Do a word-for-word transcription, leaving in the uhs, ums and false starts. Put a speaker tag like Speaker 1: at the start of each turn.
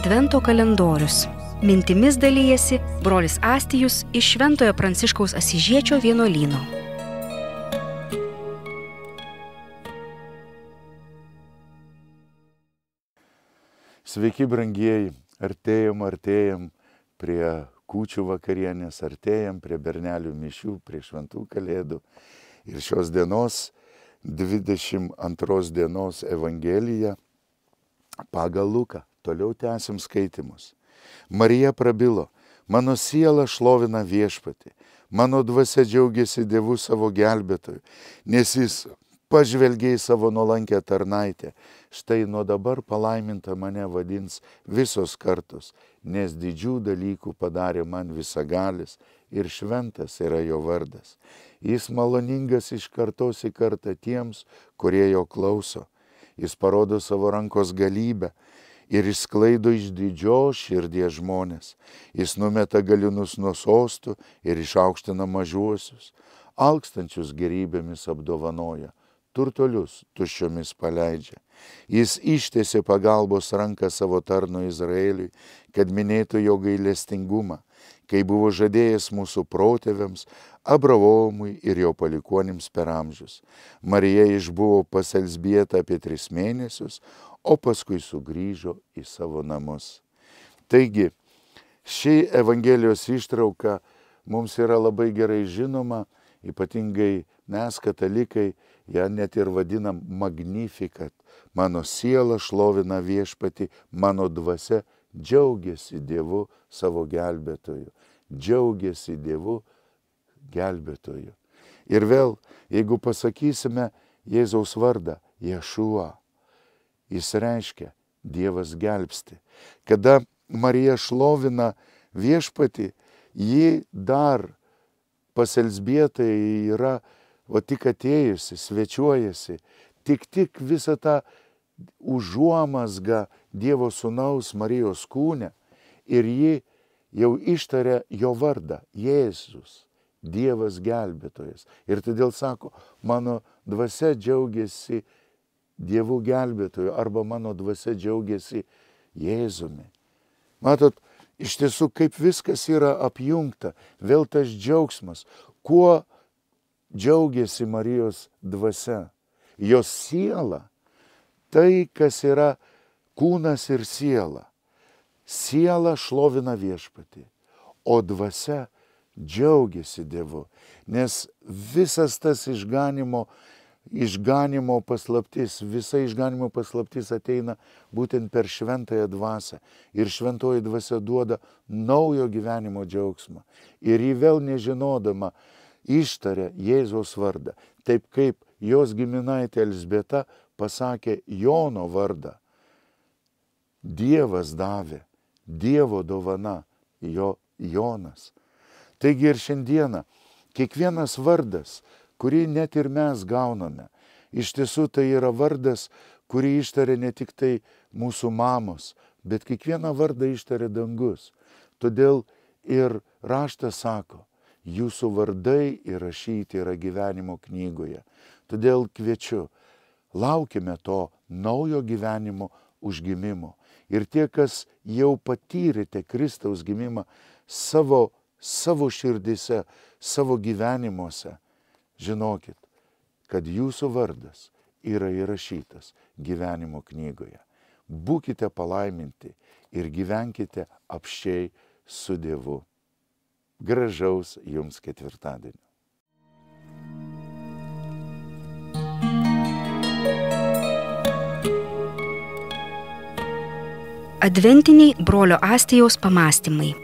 Speaker 1: Advento kalendorius. Mintimis dalyjasi brolis Astijus iš Šventojo Pranciškaus Asyžiečio vienuolyno.
Speaker 2: Sveiki, brangieji, artėjam, artėjam prie kūčių vakarienės, artėjam prie bernelių mišių, prie šventų kalėdų. Ir šios dienos, dvidešimt antros dienos Evangelija pagal Luką. Toliau tęsim skaitimus. Marija prabilo, mano siela šlovina viešpatį, mano dvasia džiaugiasi Dievu savo gelbėtoju, nes jis pažvelgė į savo nuolankę tarnaitę. Štai nuo dabar palaiminta mane vadins visos kartos, nes didžių dalykų padarė man visagalis ir šventas yra jo vardas. Jis maloningas iš kartos į kartą tiems, kurie jo klauso. Jis parodo savo rankos galybę ir išsklaido iš didžios širdies žmonės. Jis numeta galiūnus nuo sostų ir išaukština mažuosius, alkstančius gerybėmis apdovanoja, turtuolius tuščiomis paleidžia. Jis ištiesė pagalbos ranką savo tarno Izraeliui, kad minėtų jo gailestingumą, kai buvo žadėjęs mūsų protėviams, Abraomui ir jo palikuonims per amžius. Marija išbuvo pas Elzbietą apie tris mėnesius, o paskui sugrįžo į savo namus. Taigi, ši Evangelijos ištrauka mums yra labai gerai žinoma, ypatingai mes, katalikai, ją net ir vadinam Magnificat. Mano siela šlovina viešpatį, mano dvasia džiaugiasi Dievu savo gelbėtoju. Džiaugiasi Dievu gelbėtoju. Ir vėl, jeigu pasakysime Jėzaus vardą, Ješua, jis reiškia Dievas gelbsti. Kada Marija šlovina viešpatį, ji dar pas Elzbietą yra, o tik atėjusi, svečiuojasi, tik tik visą tą užuomazgą Dievo sūnaus Marijos kūne ir ji jau ištaria jo vardą, Jėzus, Dievas gelbėtojas. Ir todėl sako, mano dvasia džiaugiasi Dievų gelbėtoju arba mano dvasia džiaugiasi Jėzumi. Matot, iš tiesų, kaip viskas yra apjungta, vėl tas džiaugsmas, kuo džiaugiasi Marijos dvasia. Jos siela, tai, kas yra kūnas ir siela. Siela šlovina viešpatį, o dvasia džiaugiasi Dievu, nes visas tas išganimo Išganimo paslaptis, visa išganimo paslaptis ateina būtent per šventąją dvasią. Ir šventoji dvasia duoda naujo gyvenimo džiaugsmą. Ir jį vėl nežinodama ištaria Jėzaus vardą. Taip kaip jos giminaitė Elzbieta pasakė Jono vardą. Dievas davė, Dievo dovana, jo Jonas. Taigi ir šiandieną kiekvienas vardas, kurį net ir mes gauname. Iš tiesų tai yra vardas, kurį ištarė ne tik tai mūsų mamos, bet kiekvieną vardą ištarė dangus. Todėl ir raštas sako, jūsų vardai įrašyti yra gyvenimo knygoje. Todėl kviečiu, laukime to naujo gyvenimo užgimimo. Ir tie, kas jau patyrėte Kristaus gimimą savo, savo širdise, savo gyvenimuose, žinokit, kad jūsų vardas yra įrašytas gyvenimo knygoje. Būkite palaiminti ir gyvenkite apsčiai su Dievu. Gražaus jums ketvirtadienio.
Speaker 1: Adventiniai brolio Astijaus pamąstymai.